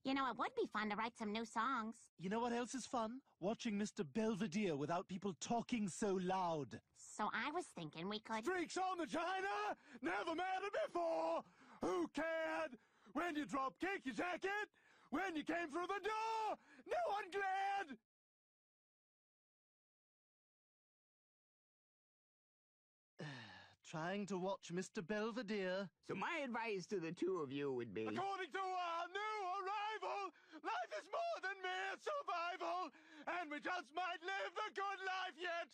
You know, it would be fun to write some new songs. You know what else is fun? Watching Mr. Belvedere without people talking so loud. So I was thinking we could... Streaks on the china, never mattered before. Who cared? When you drop kick your jacket, when you came through the door, no one glared. Trying to watch Mr. Belvedere. So my advice to the two of you would be... According to our new arrival, life is more than mere survival, and we just might live the good life yet.